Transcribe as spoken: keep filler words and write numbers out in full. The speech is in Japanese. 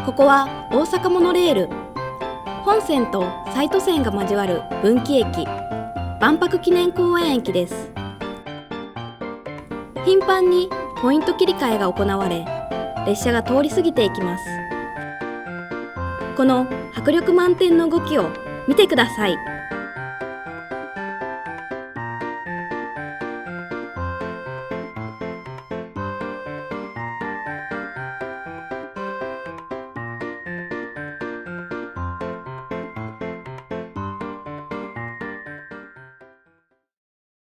ここは大阪モノレール。本線と西都線が交わる分岐駅、万博記念公園駅です。頻繁にポイント切り替えが行われ、列車が通り過ぎていきます。この迫力満点の動きを見てください。